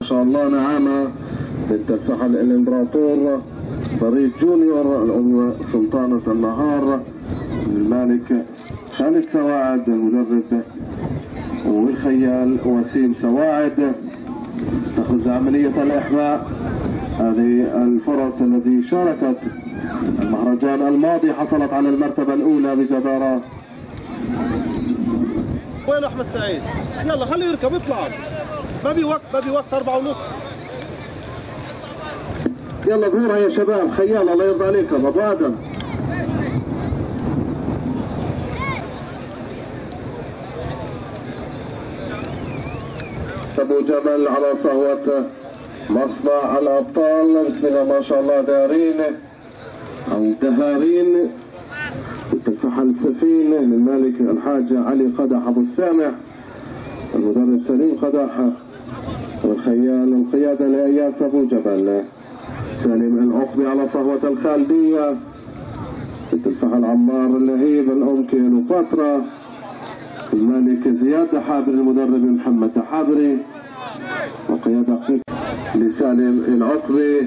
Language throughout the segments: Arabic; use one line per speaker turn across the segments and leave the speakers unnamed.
ما شاء الله نعامة بنت الفحل الامبراطور فريد جونيور، الأم سلطانة النهار، المالك خالد سواعد المدرب، والخيال وسيم سواعد. تخرج عملية الإحماء. هذه الفرس التي شاركت المهرجان الماضي حصلت على المرتبة الأولى بجدارة.
وين أحمد سعيد؟ يلا خليه يركب يطلع. ما بي وقت 4:30.
يلا ظهورها يا شباب. خيال الله يرضى عليكم ابو ادم. ابو جمل على صهوة مصنع الابطال. بسم الله ما شاء الله. داهرين او داهرين الفحل سفينة من مالك الحاج علي قدح ابو السامح، المدرب سليم قدح، والخيال القيادة لإياس ابو جبل. سالم العقبي على صهوة الخالديه. الفحل عمار اللهيب الام كيلوباترا، المالك زياد دحابري، المدرب محمد دحابري، وقيادة لسالم العقبي.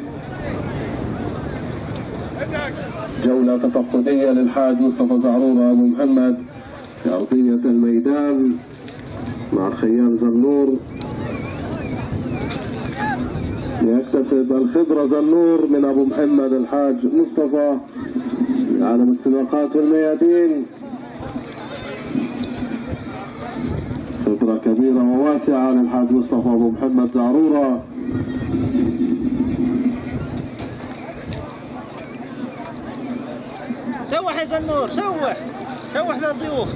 جولة تفقدية للحاج مصطفى زعرورة ابو محمد في ارضية الميدان مع الخيال زنور. يكتسب الخبرة زنور من ابو محمد الحاج مصطفى في عالم السباقات والميادين. خبرة كبيرة وواسعة للحاج مصطفى ابو محمد زعرورة.
شوح يا زنور، شوح للضيوف.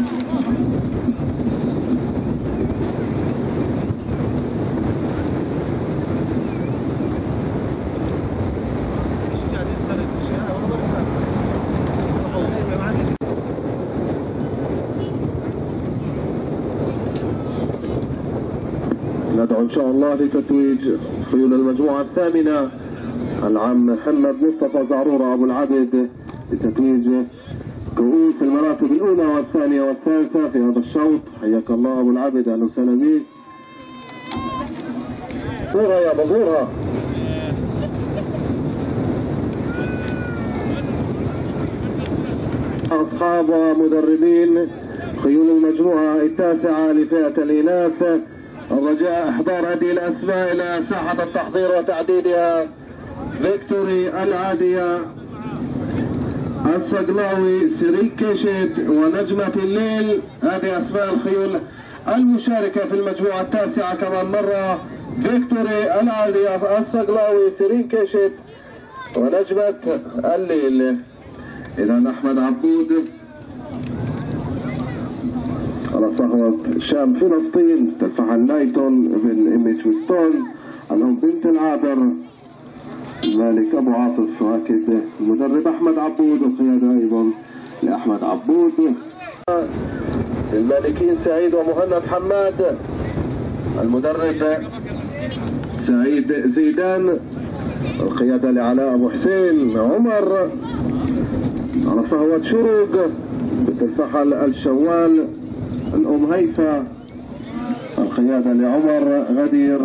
ندعو ان شاء الله لتتويج خيول المجموعة الثامنة العم محمد مصطفى زعرورة ابو العبد لتتويج كؤوس المراتب الاولى والثانية والثالثة في هذا الشوط. حياك الله ابو العبد، اهلا وسهلا بك. ظهورها يا ظهورها. اصحاب ومدربين خيول المجموعة التاسعة لفئة الإناث، الرجاء احضار هذه الاسماء الى ساحة التحضير وتعديدها. فيكتوري العادية، الصقلاوي، سريكشت، ونجمة الليل. هذه اسماء الخيول المشاركة في المجموعة التاسعة كمان مرة. فيكتوري العادية، الصقلاوي، سريكشت، ونجمة الليل. اذا احمد عبود على صهوة شام فلسطين تفحل نايتون بن إيميج وستون، الأم بنت العابر، المالك أبو عاطف، وأكيد المدرب أحمد عبود، والقيادة أيضا لأحمد عبود. المالكين سعيد ومهند حماد، المدرب سعيد زيدان، القيادة لعلاء أبو حسين عمر. على صهوة شروق بنت الفحل الشوال، الأم هيفا، القيادة لعمر غدير،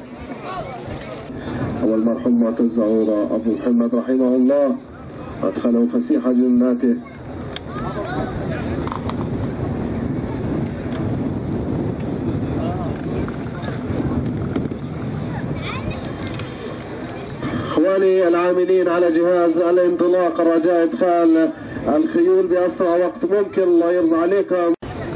والمرحوم معتز زعورة أبو محمد رحمه الله أدخله فسيح جناته. إخواني العاملين على جهاز الانطلاق، الرجاء إدخال الخيول بأسرع وقت ممكن، الله يرضى عليكم.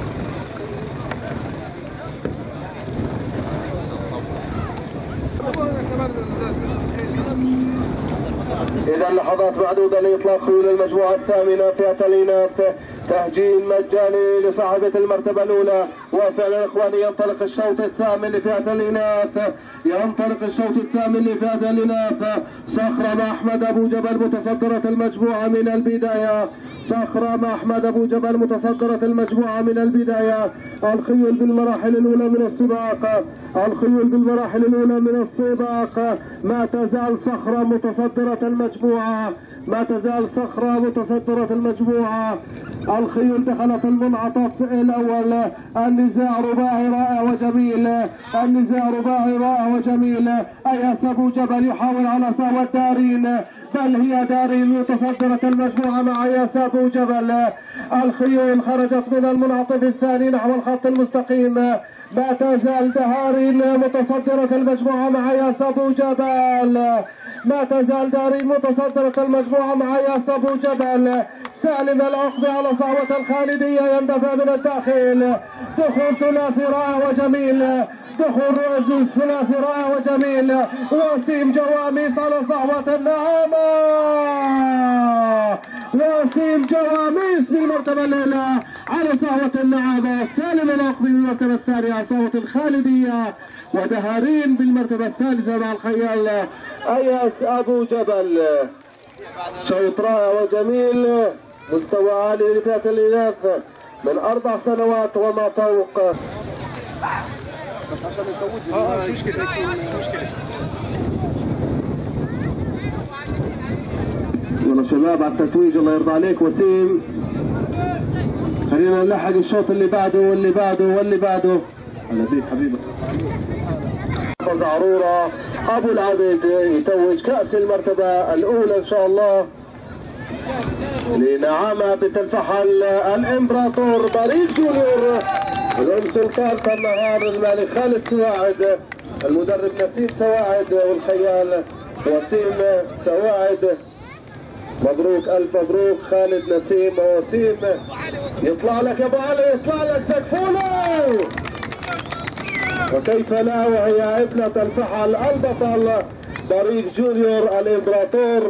إذا لحظات معدودة لإطلاق خيول المجموعة الثامنة فئة الإناث. تهجين مجاني لصاحبة المرتبة الأولى. وفعلا إخواني ينطلق الشوط الثامن لفئة الإناث، ينطلق الشوط الثامن لفئة الإناث. صخرة مع أحمد أبو جبل متصدرة المجموعة من البداية. صخرة مع أحمد أبو جبل متصدرة المجموعة من البداية. الخيول بالمراحل الأولى من السباق، الخيول بالمراحل الأولى من السباق. ما تزال صخرة متصدرة المجموعة، ما تزال صخرة متصدرة المجموعة. الخيول دخلت المنعطف الأول اللي النزاع رباعي رائع وجميل، النزاع رباعي رائع وجميل. أياس أبو جبل يحاول على صاوة داهرين، بل هي داهرين متصدرة المجموعة مع أياس أبو جبل. الخيول خرجت من المنعطف الثاني نحو الخط المستقيم، ما تزال داهرين متصدرة المجموعة مع أياس أبو جبل، ما تزال داهرين متصدرة المجموعة مع أياس أبو جبل. سالم العقبة على صعوة الخالديه يندفع من الداخل، دخول ثلاثي رائع وجميل، دخول ثلاثي رائع وجميل. وسيم جواميس على صعوة النعامة، وسيم جواميس بالمرتبة الأولى على صعوة النعامة، سالم العقبة بالمرتبة الثانية على صعوة الخالديه، وداهرين بالمرتبة الثالثة مع الخيال أياس أبو جبل. شوط رائع وجميل، مستوى عالي لفئة الإناث من 4 سنوات وما فوق.
بس عشان التوجه مش مشكلة، مش مشكلة.
يلا شباب على التتويج، الله يرضى عليك وسيم. خلينا نلحق الشوط اللي بعده واللي بعده واللي بعده. هلا بيك حبيبي. زعرورة أبو العبيد يتوج كأس المرتبة الأولى إن شاء الله لنعامة بتنفحل الإمبراطور بريد جونيور، الأم سلطان النهار، الملك خالد سواعد، المدرب نسيم سواعد، والخيال وسيم سواعد. مبروك ألف مبروك خالد نسيم وسيم. يطلع لك يا أبو علي، يطلع لك سقفونه، وكيف لا وهي ابنة الفحل البطل بريق جونيور الامبراطور.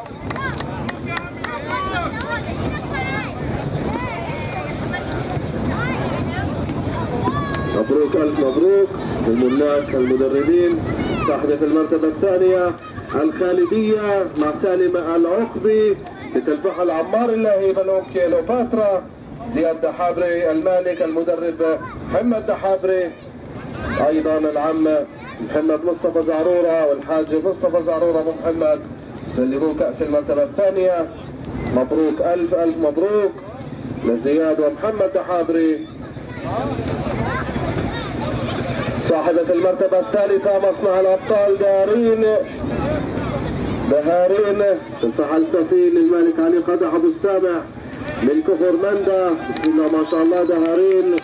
مبروك الف مبروك للملاك المدربين. صاحبة المرتبة الثانية الخالديه مع سالم العقبي، بتنفحل عمار اللهيب الام كيلوباترا، زياد دحابري المالك، المدرب محمد دحابري، ايضا العم محمد مصطفى زعروره والحاج مصطفى زعروره ابو محمد يسلمون كاس المرتبه الثانيه. مبروك الف الف مبروك لزياد ومحمد دحابري. صاحبة المرتبة الثالثة مصنع الابطال داهرين، تنفحل سفين للملك علي قدح ابو السامع من كفر مندا. بسم الله ما شاء الله داهرين.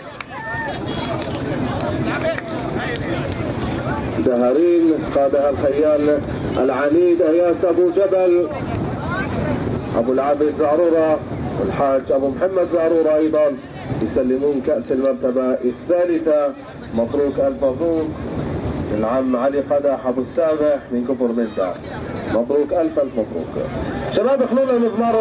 داهرين قادها الخيال العنيد اياس ابو جبل، ابو العبيد زعروره والحاج ابو محمد زعروره ايضا يسلمون كاس المرتبه الثالثه. مبروك الف مبروك العم علي قدح ابو السامح من كفر مندا. مبروك الف الف مبروك شباب. اخلونا المضمار.